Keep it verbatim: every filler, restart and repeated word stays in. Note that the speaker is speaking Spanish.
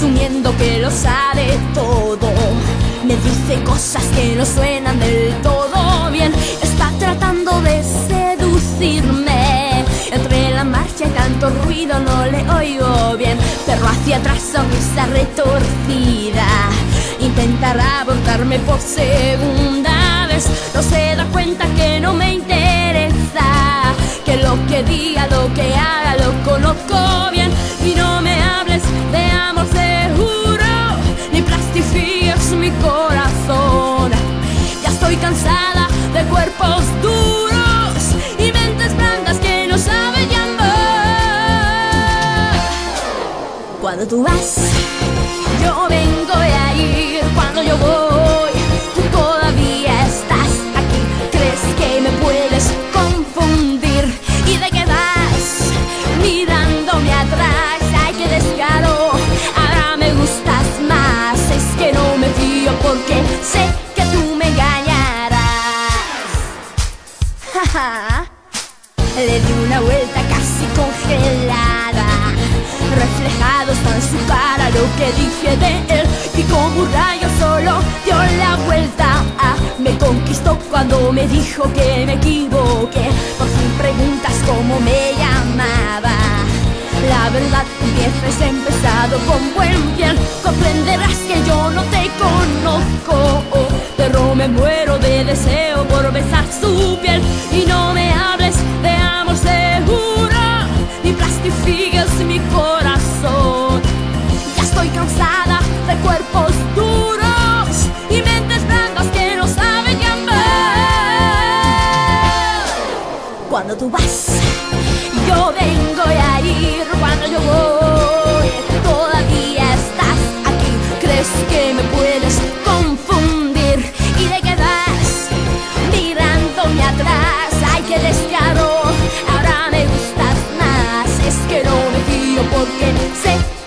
presumiendo que lo sabe todo. Me dice cosas que no suenan del todo bien. Está tratando de seducirme. Entre la marcha y tanto ruido no le oigo bien. Pero hacia atrás sonrisa retorcida. Intentará abordarme por segunda vez. No se da cuenta que no me interesa, que lo que diga, lo que haga, lo conozco bien. Y no me hables de amor seguro, ni plastifiques mi corazón. Ya estoy cansada de cuerpos duros y mentes blandas que no saben llamar. Cuando tú vas, yo vengo a ir. Cuando yo voy, tú todavía estás aquí. ¿Crees que me puedes confundir? ¿Y de qué vas mirándome atrás? Ay, qué descaro, ahora me gustas más. Es que no me fío porque sé que tú me engañarás. Jaja. Le di una vuelta casi congelada. Reflejado está en su cara lo que dije de él. Y como un rayo solo dio la vuelta. Ah, me conquistó cuando me dijo que me equivoqué. Por fin preguntas cómo me llamaba. La verdad, empieces empezado con buen piel. Comprenderás que yo no te conozco, pero me muero de deseo por besar su piel. Y no me hables de amor seguro, ni plastifiques mi corazón. Ya estoy cansada de cuerpos duros y mentes blancas que no saben llamar. Cuando tú vas, yo vengo a ir. Cuando yo voy, todavía estás aquí. ¿Crees que me puedes confundir? ¿Y de qué vas mirándome atrás? Ay, qué descaro, ahora me gustas más. Es que no me fío porque sé